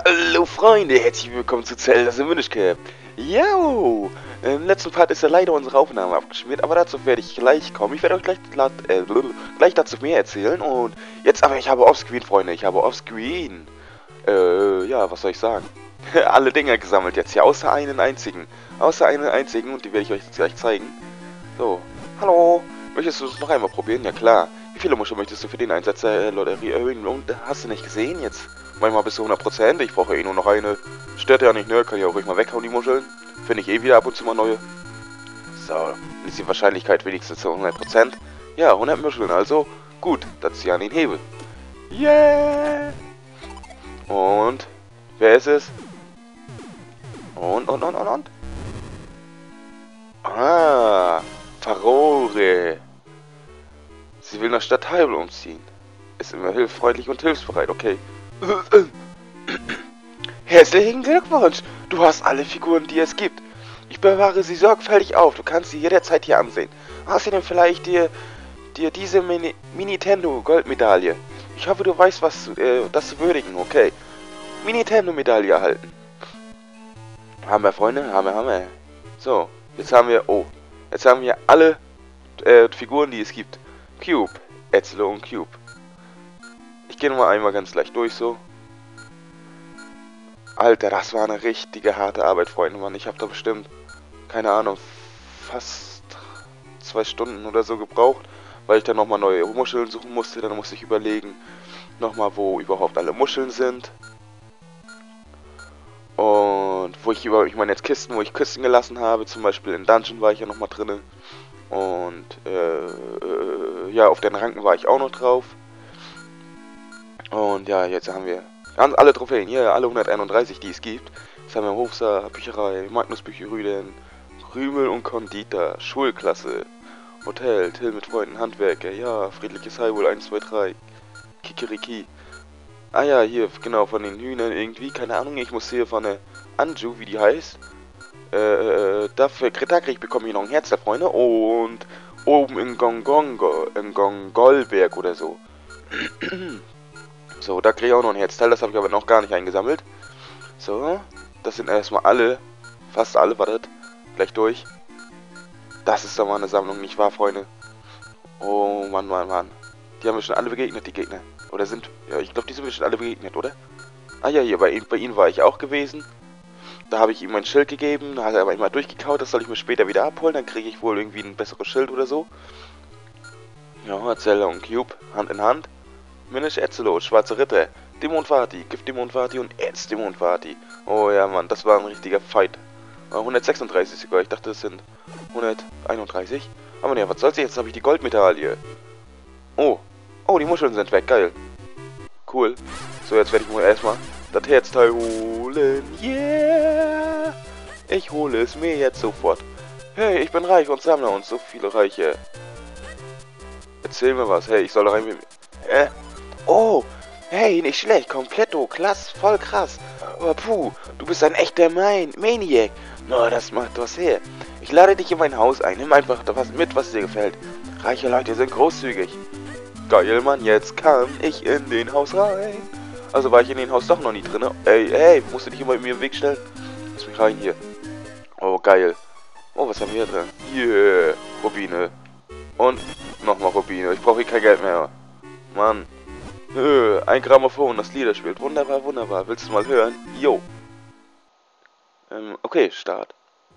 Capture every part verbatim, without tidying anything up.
Hallo Freunde, herzlich willkommen zu Zelda The Minish Cap. Jo, im letzten Part ist ja leider unsere Aufnahme abgeschmiert, aber dazu werde ich gleich kommen. Ich werde euch gleich, äh, gleich dazu mehr erzählen. Und jetzt aber, ich habe Offscreen, Freunde, ich habe Offscreen. Äh, ja, was soll ich sagen? Alle Dinger gesammelt jetzt hier, außer einen einzigen. Außer einen einzigen, und die werde ich euch jetzt gleich zeigen. So, hallo, möchtest du es noch einmal probieren? Ja klar. Wie viele Muscheln möchtest du für den Einsatz der Lotterie erhöhen? Und hast du nicht gesehen jetzt? Manchmal bis zu hundert Prozent. Ich brauche eh nur noch eine. Stört ja nicht, ne? Kann ich auch ruhig mal weghauen, die Muscheln. Finde ich eh wieder ab und zu mal neue. So, ist die Wahrscheinlichkeit wenigstens zu hundert Prozent. Ja, hundert Muscheln, also gut. Das ist ja an den Hebel. Yeah! Und, wer ist es? Und, und, und, und, und? Ah, Farore. Sie will nach Stadt Hyrule umziehen. Ist immer hilfsfreundlich und hilfsbereit, okay. Herzlichen Glückwunsch! Du hast alle Figuren, die es gibt. Ich bewahre sie sorgfältig auf. Du kannst sie jederzeit hier ansehen. Außerdem vielleicht dir, dir diese Mini Nintendo Goldmedaille. Ich hoffe, du weißt, was äh, das zu würdigen, okay? Nintendo Medaille erhalten. Haben wir, Freunde? Haben wir, haben wir. So, jetzt haben wir... Oh, jetzt haben wir alle äh, Figuren, die es gibt. Cube, Ezlo und Cube. Ich gehe nochmal einmal ganz leicht durch, so. Alter, das war eine richtige harte Arbeit, Freunde, Mann. Ich habe da bestimmt, keine Ahnung, fast zwei Stunden oder so gebraucht, weil ich dann nochmal neue Muscheln suchen musste. Dann musste ich überlegen, nochmal, wo überhaupt alle Muscheln sind. Und wo ich über, ich meine jetzt Kisten, wo ich Kisten gelassen habe. Zum Beispiel in Dungeon war ich ja nochmal drin. Und, äh, äh, ja, auf den Ranken war ich auch noch drauf. Und ja, jetzt haben wir ganz alle Trophäen, hier, alle hunderteinunddreißig, die es gibt. Jetzt haben wir Hofsa, Bücherei, Magnus Bücherrüden, Krümel und Konditor, Schulklasse, Hotel, Till mit Freunden, Handwerker, ja, friedliches Hyrule, eins, zwei, drei, Kikeriki. Ah ja, hier, genau, von den Hühnern irgendwie, keine Ahnung, ich muss hier von der Anju, wie die heißt. Äh, dafür, da krieg ich, bekomme ich noch ein Herz, der Freunde. Und oben in Gongongo, in Gongolberg oder so. So, da kriege ich auch noch ein Herzteil, das habe ich aber noch gar nicht eingesammelt. So, das sind erstmal alle, fast alle, wartet, gleich durch. Das ist doch mal eine Sammlung, nicht wahr, Freunde? Oh, Mann, Mann, Mann. Die haben wir schon alle begegnet, die Gegner. Oder sind, ja, ich glaube, die sind wir schon alle begegnet, oder? Ah ja, hier, bei, bei ihnen war ich auch gewesen. Da habe ich ihm mein Schild gegeben, da hat er aber immer durchgekaut, das soll ich mir später wieder abholen, dann kriege ich wohl irgendwie ein besseres Schild oder so. Ja, Zelda und Cube, Hand in Hand. Minish Ezlo, Schwarze Ritter, Demonvati, Gift Demonvati und Erz Demonvati. Oh ja, Mann, das war ein richtiger Fight. hundertsechsunddreißig sogar, ich dachte, es sind hunderteinunddreißig. Aber ne, was soll's jetzt? Habe ich die Goldmedaille. Oh, oh, die Muscheln sind weg, geil. Cool. So, jetzt werde ich mir erstmal das Herzteil holen. Yeah! Ich hole es mir jetzt sofort. Hey, ich bin reich und sammle uns so viele Reiche. Erzähl mir was. Hey, ich soll rein mit mir. Äh? Oh, hey, nicht schlecht, kompletto, klasse, voll krass. Aber puh, du bist ein echter Main Maniac. Na, no, das macht was her. Ich lade dich in mein Haus ein, nimm einfach was mit, was dir gefällt. Reiche Leute sind großzügig. Geil, Mann, jetzt kann ich in den Haus rein. Also war ich in den Haus doch noch nie drin. Ey, ey, musst du dich immer in mir im Weg stellen? Lass mich rein hier. Oh, geil. Oh, was haben wir hier drin? Yeah, Rubine. Und nochmal Rubine. Ich brauche hier kein Geld mehr. Mann. Äh, ein Grammophon, das Lieder spielt. Wunderbar, wunderbar. Willst du mal hören? Jo. Ähm, okay, Start.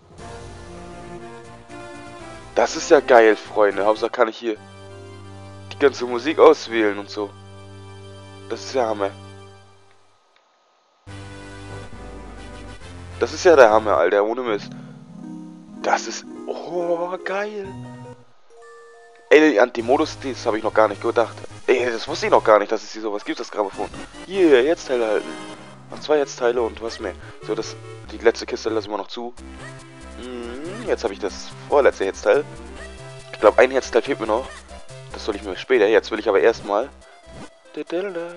Das ist ja geil, Freunde. Hauptsache kann ich hier die ganze Musik auswählen und so. Das ist ja Hammer. Das ist ja der Hammer, Alter. Ohne Mist. Das ist... Oh, geil. Ey, die Anti-Modus, das habe ich noch gar nicht gedacht. Ey, das wusste ich noch gar nicht, dass es hier sowas gibt, das Grammophon. Yeah, Herzteile halten. Noch zwei Herzteile und was mehr. So, das, die letzte Kiste lassen wir noch zu. Hm, jetzt habe ich das vorletzte Herzteil. Ich glaube, ein Herzteil fehlt mir noch. Das soll ich mir später. Jetzt will ich aber erstmal... Ich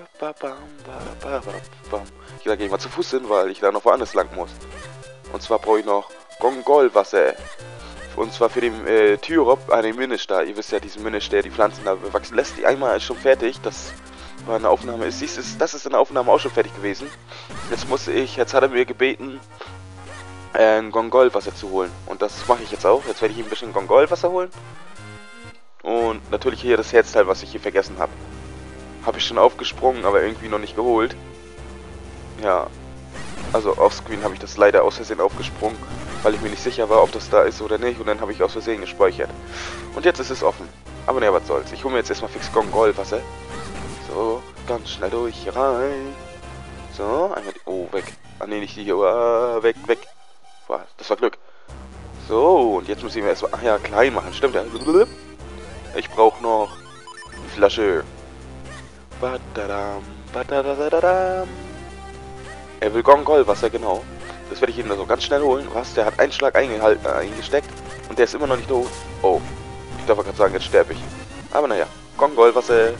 gehe ich mal zu Fuß hin, weil ich da noch woanders lang muss. Und zwar brauche ich noch Gongolwasser. Und zwar für den äh, Tyrop, einen Minish da. Ihr wisst ja, diesen Minish, der die Pflanzen da wachsen lässt. Die einmal ist schon fertig. Das war eine Aufnahme ist. Siehst du, das ist in der Aufnahme auch schon fertig gewesen. Jetzt muss ich, jetzt hat er mir gebeten, äh, ein Gongol-Wasser zu holen. Und das mache ich jetzt auch. Jetzt werde ich ihm ein bisschen Gongol-Wasser holen. Und natürlich hier das Herzteil, was ich hier vergessen habe. Habe ich schon aufgesprungen, aber irgendwie noch nicht geholt. Ja. Also offscreen habe ich das leider aus Versehen aufgesprungen, weil ich mir nicht sicher war, ob das da ist oder nicht. Und dann habe ich aus Versehen gespeichert. Und jetzt ist es offen. Aber ne, was soll's. Ich hole mir jetzt erstmal fix Gongol-Wasser. So, ganz schnell durch hier rein. So, einmal die... Oh, weg. Ah, ne, nicht die hier. Uh, weg, weg. Boah, das war Glück. So, und jetzt muss ich mir erstmal... Ach ja, klein machen. Stimmt ja. Ich brauche noch eine Flasche. Badadam, badadadadam. Er will Gongol-Wasser, genau. Das werde ich ihm so ganz schnell holen. Was? Der hat einen Schlag eingehalten, äh, eingesteckt. Und der ist immer noch nicht tot. Oh. Ich darf gerade sagen, jetzt sterbe ich. Aber naja. Gongol-Wasser.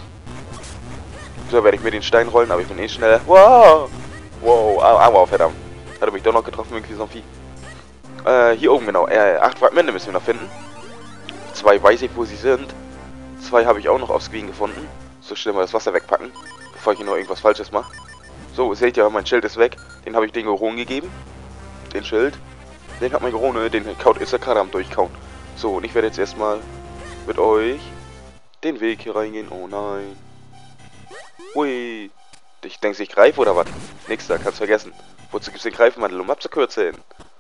So werde ich mir den Stein rollen, aber ich bin eh schneller. Wow. Wow. Au, au, verdammt. Hat er mich doch noch getroffen, irgendwie so ein Vieh. Äh, hier oben genau. Äh, acht Fragmente müssen wir noch finden. Zwei weiß ich, wo sie sind. Zwei habe ich auch noch auf Screen gefunden. So schnell mal das Wasser wegpacken, bevor ich hier noch irgendwas Falsches mache. So, seht ihr, mein Schild ist weg. Den habe ich den Goron gegeben. Den Schild. Den hat mein Gorone, den kaut ist er gerade am Durchkauen. So, und ich werde jetzt erstmal mit euch den Weg hier reingehen. Oh nein. Hui. Ich denke, ich greife oder was? Nix da, kannst vergessen. Wozu gibt's den Greifmantel, um abzukürzen?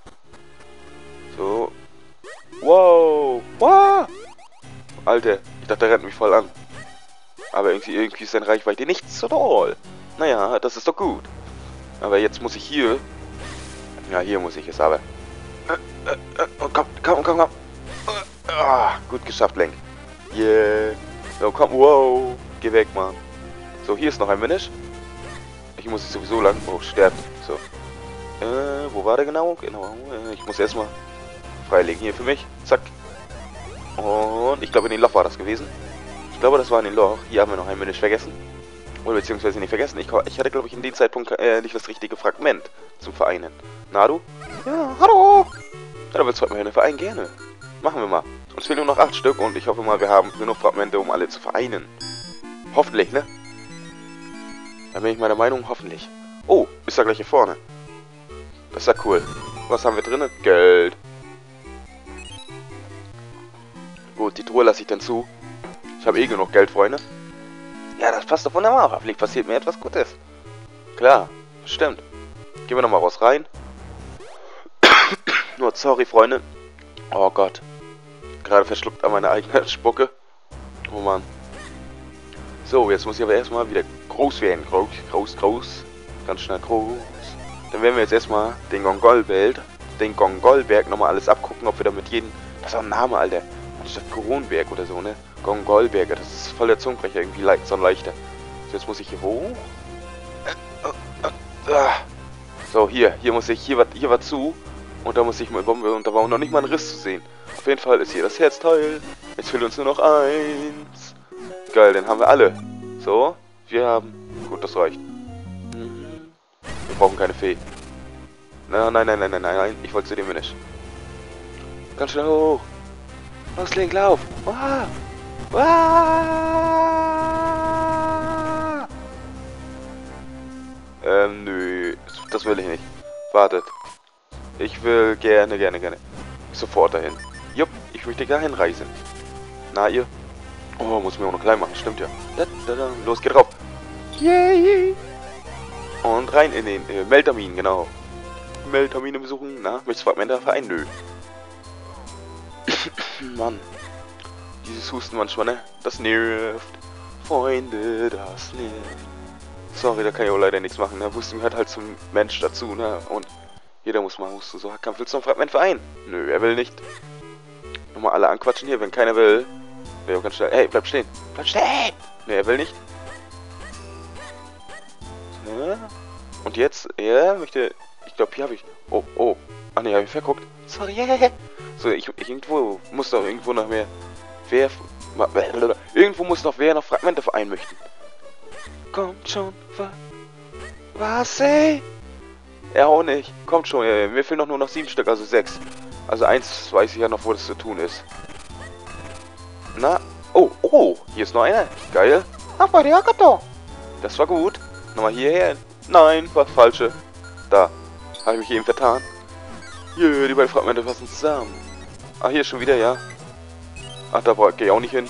So. Wow. Wow. Alter, ich dachte, der rennt mich voll an. Aber irgendwie, irgendwie ist seine Reichweite nicht so toll. Naja, das ist doch gut. Aber jetzt muss ich hier... Ja, hier muss ich es aber. Äh, äh, äh, komm, komm, komm, komm. Äh, ah, gut geschafft, Lenk. Yeah. So, komm, wow. Geh weg, Mann. So, hier ist noch ein Finish. Ich muss jetzt sowieso lang... Oh, sterben. So. Äh, wo war der genau? Genau. Äh, ich muss erstmal freilegen hier für mich. Zack. Und ich glaube, in den Loch war das gewesen. Ich glaube, das war in den Loch. Hier haben wir noch ein Finish vergessen. Oder beziehungsweise nicht vergessen. Ich, ich hatte, glaube ich, in dem Zeitpunkt äh, nicht das richtige Fragment zum Vereinen. Na, du? Ja, hallo! Ja, da willst du heute mal in den Verein gerne. Machen wir mal. Uns fehlen nur noch acht Stück und ich hoffe mal, wir haben genug Fragmente, um alle zu vereinen. Hoffentlich, ne? Da bin ich meiner Meinung, hoffentlich. Oh, ist da gleich hier vorne. Das ist ja cool. Was haben wir drin? Geld. Gut, die Truhe lasse ich dann zu. Ich habe eh genug Geld, Freunde. Ja, das passt doch wunderbar. Hoffentlich passiert mir etwas Gutes. Klar, stimmt. Gehen wir nochmal raus rein. Nur sorry, Freunde. Oh Gott. Gerade verschluckt an meine eigene Spucke. Oh Mann. So, jetzt muss ich aber erstmal wieder groß werden. Groß, groß, groß. Ganz schnell groß. Dann werden wir jetzt erstmal den Gongol-Welt, den Gongol-Berg nochmal alles abgucken, ob wir damit jeden... Das ist auch ein Name, Alter. Anstatt Goronberg oder so, ne? Gongolberger, das ist voll der Zungenbrecher, irgendwie leicht, so ein leichter. So, jetzt muss ich hier hoch. So, hier, hier muss ich, hier war, hier war zu. Und da muss ich mal Bombe, und da war noch nicht mal ein Riss zu sehen. Auf jeden Fall ist hier das Herzteil. Jetzt fehlt uns nur noch eins. Geil, den haben wir alle. So, wir haben... Gut, das reicht. Wir brauchen keine Fee. Nein, nein, nein, nein, nein, nein, ich wollte zu dem nicht. Ganz schnell hoch. Los, Link, lauf. Ah. Ah. Ähm, nö. Das will ich nicht. Wartet. Ich will gerne, gerne, gerne. Sofort dahin. Jupp, ich möchte dahin reisen. Na, ihr? Oh, muss mir auch noch klein machen. Stimmt ja. Da, da, da. Los, geht drauf. Yay. Und rein in den äh, Meltermin, genau. Meltermine besuchen. Na, möchtest du Fragmente vereinen? Nö. Mann. Dieses Husten manchmal, ne? Das nervt. Freunde, das nervt. Sorry, da kann ich auch leider nichts machen, ne? Husten gehört halt zum Mensch dazu, ne? Und jeder muss mal husten. So, Kampf, willst du ein Fragment vereinen? Nö, er will nicht. Nochmal alle anquatschen hier, wenn keiner will. Wäre ganz schnell. Hey, bleib stehen. Bleib stehen! Ne, er will nicht. Ja. Und jetzt, er möchte... Ich glaube, hier habe ich... Oh, oh. Ach ne, habe ich verguckt. Sorry. So, ich, ich irgendwo muss doch irgendwo noch mehr... Wer... Irgendwo muss noch wer noch Fragmente vereinen möchten. Kommt schon. Was? Was, ey? Er auch nicht. Kommt schon. Ey. Mir fehlen noch nur noch sieben Stück, also sechs. Also eins weiß ich ja noch, wo das zu tun ist. Na? Oh, oh. Hier ist noch einer. Geil. Das war gut. Nochmal hierher. Nein, war das Falsche. Da. Habe ich mich eben vertan. Jö, die beiden Fragmente passen zusammen. Ah, hier schon wieder, ja. Ach, da gehe ich auch nicht hin.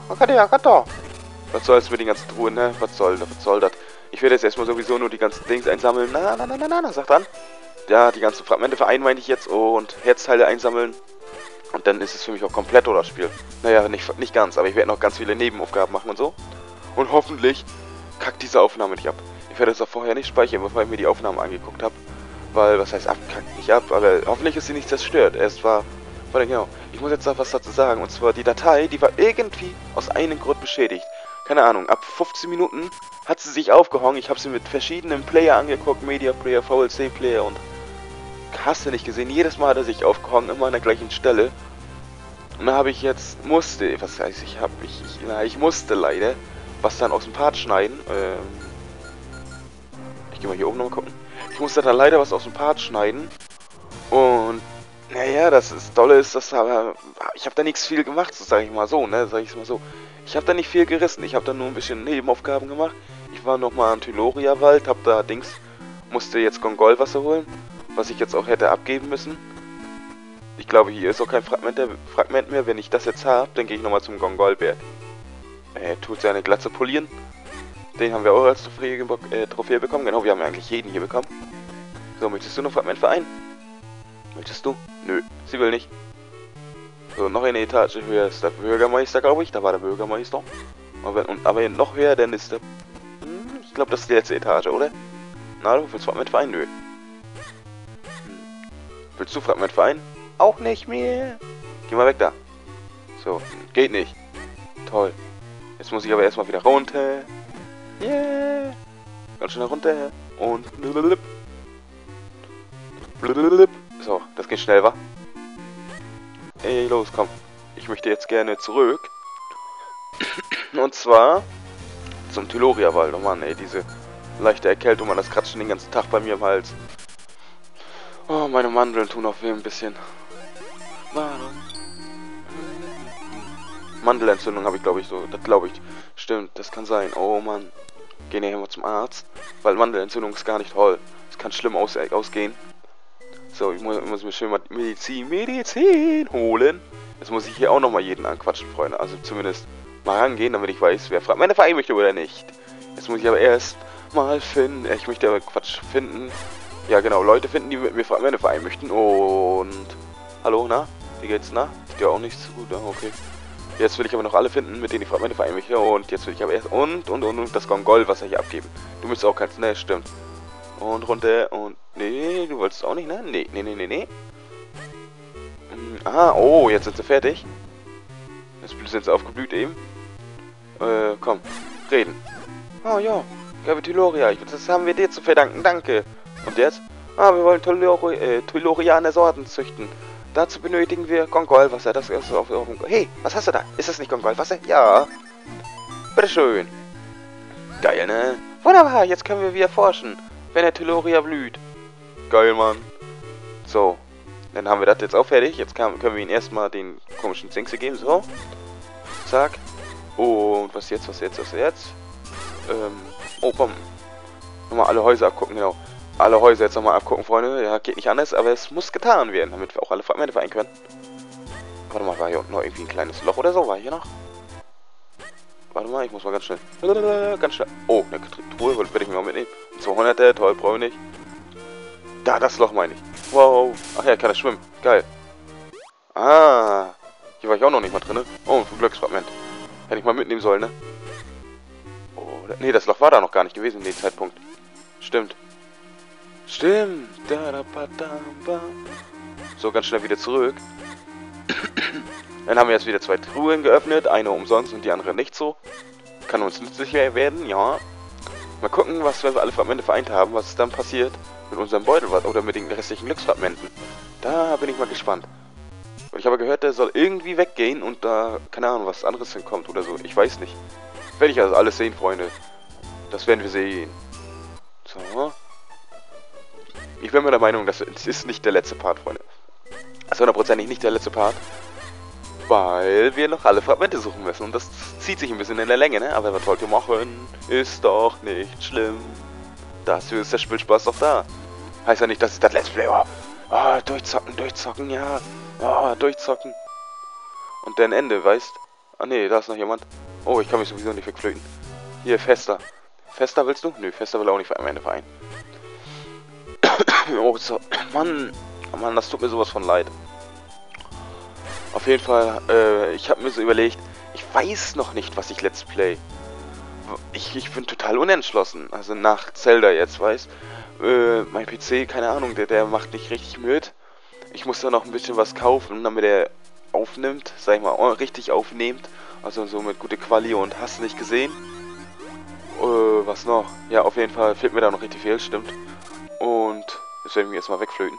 Was soll's mit den ganzen Truhen, ne? Was soll das? Was soll das? Ich werde jetzt erstmal sowieso nur die ganzen Dings einsammeln. Na, na, na, na, na, na, sagt dann. Ja, die ganzen Fragmente vereinen meine ich jetzt und Herzteile einsammeln. Und dann ist es für mich auch komplett, oder das Spiel. Naja, nicht, nicht ganz, aber ich werde noch ganz viele Nebenaufgaben machen und so. Und hoffentlich kackt diese Aufnahme nicht ab. Ich werde das auch vorher nicht speichern, bevor ich mir die Aufnahmen angeguckt habe. Weil, was heißt abkackt nicht ab, aber hoffentlich ist sie nicht zerstört. Erst war, warte genau, ich muss jetzt noch was dazu sagen. Und zwar die Datei, die war irgendwie aus einem Grund beschädigt. Keine Ahnung, ab fünfzehn Minuten hat sie sich aufgehangen. Ich habe sie mit verschiedenen Player angeguckt, Media Player, V L C Player und hast du nicht gesehen. Jedes Mal hat er sich aufgehangen, immer an der gleichen Stelle. Und da habe ich jetzt, musste, was heißt ich habe, ich, ich, na, ich musste leider was dann aus dem Part schneiden. Ähm, ich gehe mal hier oben nochmal gucken. Ich musste dann leider was aus dem Part schneiden. Und, naja, das ist, Dolle ist, dass aber, ich habe da nichts viel gemacht, so sage ich mal so, ne, sage ich es mal so. Ich habe da nicht viel gerissen, ich habe da nur ein bisschen Nebenaufgaben gemacht. Ich war nochmal am Tyloria-Wald, habe da Dings, musste jetzt Gongolwasser holen, was ich jetzt auch hätte abgeben müssen. Ich glaube, hier ist auch kein Fragment, Fragment mehr. Wenn ich das jetzt habe, dann gehe ich nochmal zum Gongolberg. Er tut seine Glatze polieren. Den haben wir auch als Trophäe, äh, Trophäe bekommen. Genau, wir haben ja eigentlich jeden hier bekommen. So, möchtest du noch Fragment vereinen? Möchtest du? Nö, sie will nicht. So, noch eine Etage höher ist der Bürgermeister, glaube ich. Da war der Bürgermeister. Aber, und, aber noch höher, dann ist der... Hm, ich glaube, das ist die letzte Etage, oder? Na, du willst Fragment vereinen? Nö. Hm. Willst du Fragment vereinen? Auch nicht mehr. Geh mal weg da. So, geht nicht. Toll. Jetzt muss ich aber erstmal wieder runter. Yeah. Ganz schnell runter. Und... So, das geht schnell, wa? Ey, los, komm. Ich möchte jetzt gerne zurück. Und zwar zum Tyloria-Wald. Oh Mann, ey, diese leichte Erkältung, man, das kratzt schon den ganzen Tag bei mir im Hals. Oh, meine Mandeln tun auf weh ein bisschen. Mandelentzündung habe ich, glaube ich, so. Das glaube ich. Stimmt, das kann sein. Oh Mann. Gehen wir hier mal zum Arzt. Weil Mandelentzündung ist gar nicht toll. Es kann schlimm aus ausgehen. So, ich muss, ich muss mir schön mal Medizin, Medizin holen. Jetzt muss ich hier auch nochmal jeden anquatschen, Freunde. Also zumindest mal rangehen, damit ich weiß, wer fragt, meine Verein möchte oder nicht. Jetzt muss ich aber erst mal finden. Ich möchte aber Quatsch finden. Ja, genau, Leute finden, die mit mir meine Verein möchten. Und... Hallo, na? Wie geht's, na? Geht ja auch nicht so gut, ja, okay. Jetzt will ich aber noch alle finden, mit denen ich meine Verein möchte. Und jetzt will ich aber erst... Und, und, und, und das Gongol, was er hier abgeben. Du müsstest auch keins, ne? Stimmt. Und runter und... Nee, du wolltest auch nicht, ne? Nee, nee, nee, nee, nee. Ah, oh, jetzt sind sie fertig. Jetzt sind sie aufgeblüht eben. Äh, komm. Reden. Oh, ja. Gabe Tyloria, das haben wir dir zu verdanken, danke. Und jetzt? Ah, wir wollen Tylori äh, Tylorianer Sorten züchten. Dazu benötigen wir Gongolwasser. Das ist auf... Hey, was hast du da? Ist das nicht Gongolwasser? Ja. Bitteschön. Geil, ne? Wunderbar, jetzt können wir wieder forschen, wenn der Tyloria blüht. Geil, Mann. So. Dann haben wir das jetzt auch fertig. Jetzt kann, können wir ihm erstmal den komischen Zinkse geben. So. Zack. Und was jetzt, was jetzt, was jetzt? Ähm. Oh, komm. Nochmal alle Häuser abgucken, genau. Alle Häuser jetzt nochmal abgucken, Freunde. Ja, geht nicht anders, aber es muss getan werden, damit wir auch alle Fragmente vereinen können. Warte mal, war hier unten noch irgendwie ein kleines Loch oder so? War hier noch? Warte mal, ich muss mal ganz schnell. Ganz schnell. Oh, eine Truhe würde ich mir mal mitnehmen. zweihunderter, toll, brauche ich nicht. Da, das Loch meine ich. Wow. Ach ja, kann er schwimmen. Geil. Ah. Hier war ich auch noch nicht mal drin. Oh, ein Glücksfragment. Hätte ich mal mitnehmen sollen, ne? Oh, nee, das Loch war da noch gar nicht gewesen in dem Zeitpunkt. Stimmt. Stimmt. So, ganz schnell wieder zurück. Dann haben wir jetzt wieder zwei Truhen geöffnet. Eine umsonst und die andere nicht so. Kann uns nützlich werden, ja. Mal gucken, was wir alle Fragmente vereint haben, was dann passiert mit unserem Beutel oder mit den restlichen Glücksfragmenten. Da bin ich mal gespannt. Und ich habe gehört, der soll irgendwie weggehen und da, keine Ahnung, was anderes hinkommt oder so. Ich weiß nicht. Werde ich also alles sehen, Freunde. Das werden wir sehen. So. Ich bin mir der Meinung, das ist nicht der letzte Part, Freunde. Das ist hundertprozentig nicht der letzte Part. Weil wir noch alle Fragmente suchen müssen. Und das zieht sich ein bisschen in der Länge, ne? Aber was wollt ihr machen? Ist doch nicht schlimm. Dafür ist der Spielspaß doch da. Heißt ja nicht, dass ich das Let's Play war. Ah, durchzocken, durchzocken, ja. Ah, durchzocken. Und dann Ende, weißt? Ah, nee, da ist noch jemand. Oh, ich kann mich sowieso nicht wegflöten. Hier, Fester. Fester willst du? Nö, Fester will auch nicht am Ende verein. Oh, so. Mann. Oh Mann, das tut mir sowas von leid. Auf jeden Fall, äh, ich habe mir so überlegt, ich weiß noch nicht, was ich Let's Play. Ich, ich bin total unentschlossen. Also nach Zelda jetzt, weißt? Äh, mein P C, keine Ahnung, der, der macht nicht richtig mit. Ich muss da noch ein bisschen was kaufen, damit er aufnimmt, sag ich mal, richtig aufnehmt. Also so mit gute Quali und hast du nicht gesehen. Äh, was noch? Ja, auf jeden Fall fehlt mir da noch richtig viel, stimmt. Und jetzt werde ich mich erstmal wegflöten.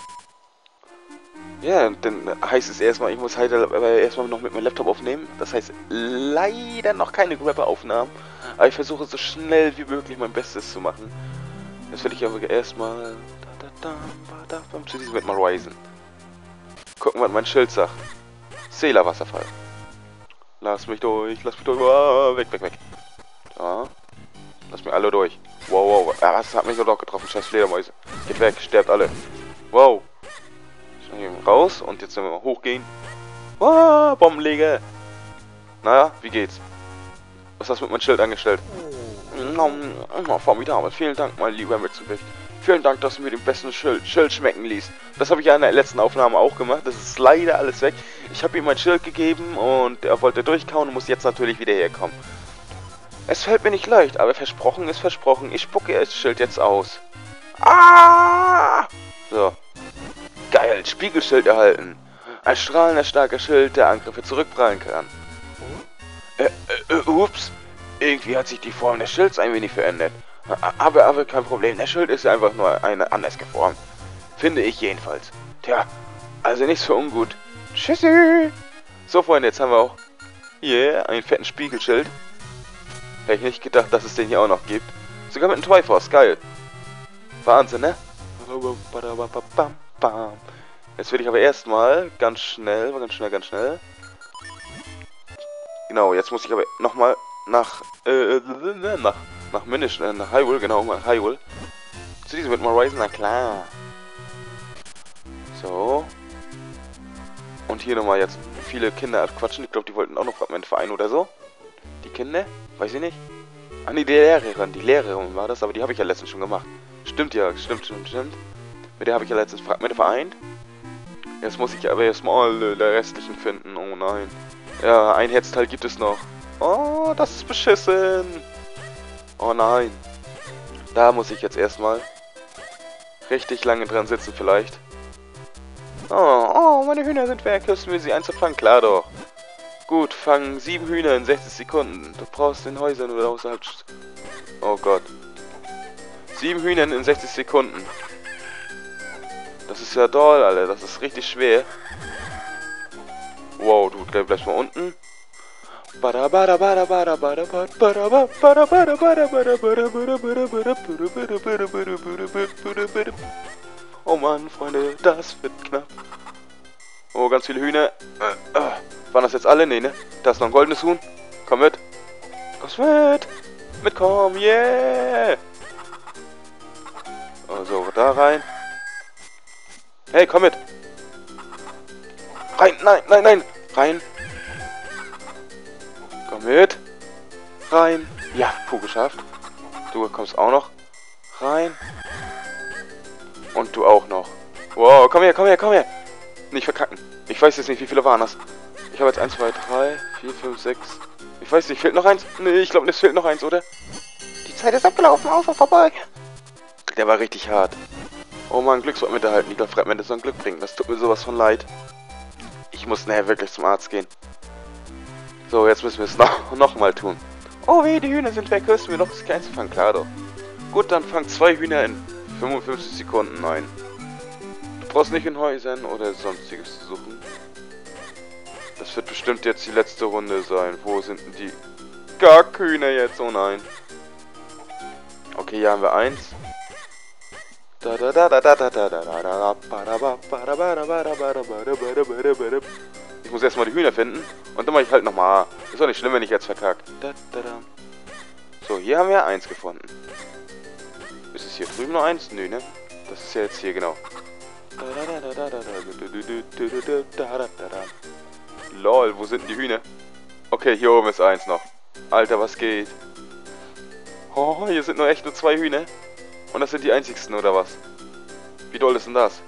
Ja, dann heißt es erstmal, ich muss halt erstmal noch mit meinem Laptop aufnehmen. Das heißt, leider noch keine Grabber-Aufnahmen. Aber ich versuche so schnell wie möglich mein Bestes zu machen. Jetzt will ich aber erstmal zu diesem mal Ryzen. Gucken, was mein Schild sagt. Sailor Wasserfall. Lass mich durch, lass mich durch. Oh, weg, weg, weg. Ja. Lass mich alle durch. Wow, wow. Ah, was hat mich so doch getroffen? Scheiß Fledermäuse. Geht weg, sterbt alle. Wow. Raus und jetzt werden wir mal hochgehen. Ah, Bombenleger. Naja, wie geht's? Was hast du mit meinem Schild angestellt? Oh, formidabel. Vielen Dank, mein lieber Mützenwicht. Vielen Dank, dass du mir den besten Schild, Schild schmecken ließ. Das habe ich ja in der letzten Aufnahme auch gemacht. Das ist leider alles weg. Ich habe ihm mein Schild gegeben und er wollte durchkauen und muss jetzt natürlich wieder herkommen. Es fällt mir nicht leicht, aber versprochen ist versprochen. Ich spucke das Schild jetzt aus. Ah! So. Geil, Spiegelschild erhalten. Ein strahlender, starker Schild, der Angriffe zurückprallen kann. Äh, äh, äh, ups. Irgendwie hat sich die Form des Schilds ein wenig verändert. Aber, aber kein Problem, der Schild ist einfach nur eine anders geformt. Finde ich jedenfalls. Tja, also nichts für ungut. Tschüssi! So, Freunde, jetzt haben wir auch hier einen fetten Spiegelschild. Hätte ich nicht gedacht, dass es den hier auch noch gibt. Sogar mit einem Triforce, geil. Wahnsinn, ne? Jetzt will ich aber erstmal ganz schnell, ganz schnell, ganz schnell. Genau, jetzt muss ich aber nochmal nach, äh, nach, nach Minish, äh, nach Hyrule, genau, nach Hyrule. Zu diesem mit Horizon, na klar. So. Und hier nochmal jetzt viele Kinder quatschen. Ich glaube, die wollten auch noch Fragmente vereinen oder so. Die Kinder? Weiß ich nicht. Ah, nee, die Lehrerin, die Lehrerin war das, aber die habe ich ja letztens schon gemacht. Stimmt ja, stimmt, stimmt, stimmt. Mit der habe ich ja letztens Fragmente vereint. Jetzt muss ich aber erstmal alle der restlichen finden. Oh nein. Ja, ein Herzteil gibt es noch. Oh, das ist beschissen. Oh nein. Da muss ich jetzt erstmal richtig lange dran sitzen vielleicht. Oh, oh, meine Hühner sind weg. Müssen wir sie einzufangen? Klar doch. Gut, fangen sieben Hühner in sechzig Sekunden. Du brauchst in Häusern oder außerhalb... Oh Gott. Sieben Hühner in sechzig Sekunden. Das ist ja doll, Alter. Das ist richtig schwer. Wow, du bleibst mal unten. Oh Mann, Freunde, das wird knapp. Oh, ganz viele Hühner. Äh, äh. Waren das jetzt alle? Nee, ne? Da ist noch ein goldenes Huhn. Komm mit. Komm mit. Mitkommen, yeah. Also, da rein. Hey, komm mit. Rein, nein, nein, nein. Rein. Komm mit. Rein. Ja, puh, geschafft. Du kommst auch noch rein. Und du auch noch. Wow, komm her, komm her, komm her. Nicht verkacken. Ich weiß jetzt nicht, wie viele waren das. Ich habe jetzt eins, zwei, drei, vier, fünf, sechs. Ich weiß nicht, fehlt noch eins? Nee, ich glaube, es fehlt noch eins, oder? Die Zeit ist abgelaufen, außer vorbei. Der war richtig hart. Oh Mann, Glücksfragmente halten. Ich glaube, Fragmente sollen Glück bringen. Das tut mir sowas von leid. Ich muss nachher wirklich zum Arzt gehen. So, jetzt müssen wir es noch, noch mal tun. Oh weh, die Hühner sind weg. Hörst du mir noch das Kleinste fangen? Klar doch. Gut, dann fang zwei Hühner in fünfundfünfzig Sekunden ein. Du brauchst nicht in Häusern oder sonstiges zu suchen. Das wird bestimmt jetzt die letzte Runde sein. Wo sind denn die Gackhühner jetzt? Oh nein. Okay, hier haben wir eins. Ich muss erstmal die Hühner finden. Und dann mache ich halt nochmal. Ist doch nicht schlimm, wenn ich jetzt verkacke. Da, da, da. So, hier haben wir eins gefunden. Ist es hier drüben noch eins? Nö, ne? Das ist ja jetzt hier, genau. Lol, wo sind denn die Hühner? Okay, hier oben ist eins noch. Alter, was geht? Oh, hier sind nur echt nur zwei Hühner. Und das sind die einzigsten, oder was? Wie doll ist denn das?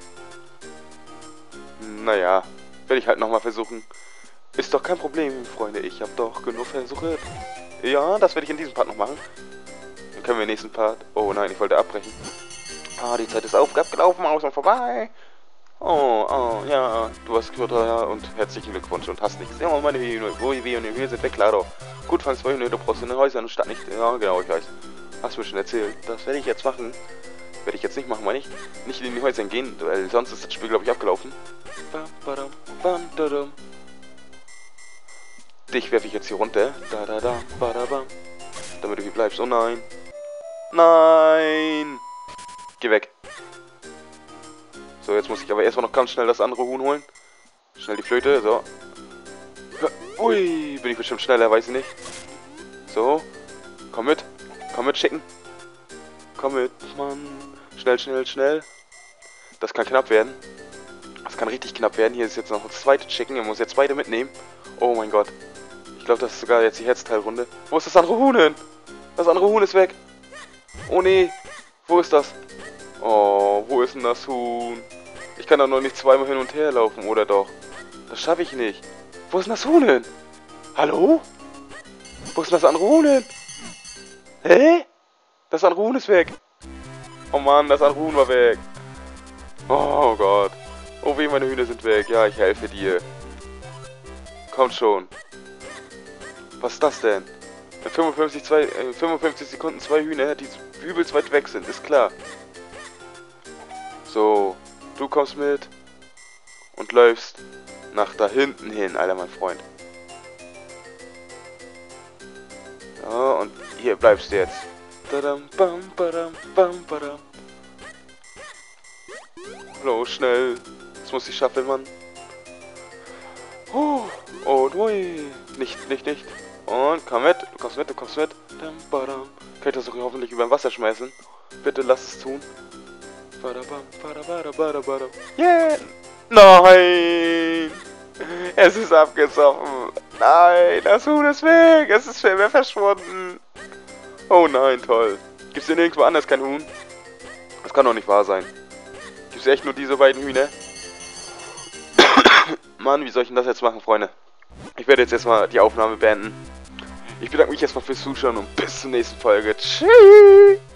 Naja, werde ich halt nochmal versuchen. Ist doch kein Problem, Freunde. Ich habe doch genug Versuche. Ja, das werde ich in diesem Part noch machen. Dann können wir den nächsten Part... Oh nein, ich wollte abbrechen. Ah, die Zeit ist auf, abgelaufen, aus und vorbei. Oh, oh, ja, du hast ja, und herzlichen Glückwunsch und hast nichts. Ja, meine Hühner, wo wir und wir sind weg, klar doch. Gut, fangst zwei Hühner, du brauchst in den Häusern und statt nicht. Ja, genau, ich weiß. Hast mir schon erzählt. Das werde ich jetzt machen. Werde ich jetzt nicht machen, meine ich. Nicht in die Häuser gehen, weil sonst ist das Spiel, glaube ich, abgelaufen. Dich werfe ich jetzt hier runter. Da, da, da, ba, da, ba. Damit du hier bleibst. Oh nein. Nein. Geh weg. So, jetzt muss ich aber erstmal noch ganz schnell das andere Huhn holen. Schnell die Flöte, so. Ui, bin ich bestimmt schneller, weiß ich nicht. So. Komm mit. Komm mit, schicken. Komm mit, Mann. Schnell, schnell, schnell. Das kann knapp werden. Das kann richtig knapp werden. Hier ist jetzt noch das zweite Chicken. Ich muss jetzt beide mitnehmen. Oh mein Gott. Ich glaube, das ist sogar jetzt die Herzteilrunde. Wo ist das andere Huhn hin? Das andere Huhn ist weg. Oh nee. Wo ist das? Oh, wo ist denn das Huhn? Ich kann doch noch nicht zweimal hin und her laufen, oder doch? Das schaffe ich nicht. Wo ist denn das Huhn hin? Hallo? Wo ist denn das andere Huhn hin? Hä? Das andere Huhn ist weg. Oh Mann, das andere Huhn war weg. Oh Gott. Oh weh, meine Hühner sind weg. Ja, ich helfe dir. Kommt schon. Was ist das denn? In fünfundfünfzig, zwei, äh, fünfundfünfzig Sekunden zwei Hühner, die übelst weit weg sind. Ist klar. So. Du kommst mit. Und läufst nach da hinten hin, Alter, mein Freund. Ja, und hier bleibst du jetzt. Tadam, bam, badam, bam, badam. Los, schnell. Das muss ich schaffen, Mann. Oh, und hui. Nicht, nicht, nicht. Und komm mit. Du kommst mit, du kommst mit. Dam, badam. Kann ich das doch hoffentlich über dem Wasser schmeißen? Bitte lass es tun. Badabam, badabada, badabada. Yeah! Nein! Es ist abgesoffen. Nein, das Huhn ist weg. Es ist für mehr verschwunden. Oh nein, toll. Gibt's denn nirgendwo anders kein Huhn? Das kann doch nicht wahr sein. Gibt's echt nur diese beiden Hühner? Mann, wie soll ich denn das jetzt machen, Freunde? Ich werde jetzt erstmal die Aufnahme beenden. Ich bedanke mich erstmal fürs Zuschauen und bis zur nächsten Folge. Tschüss!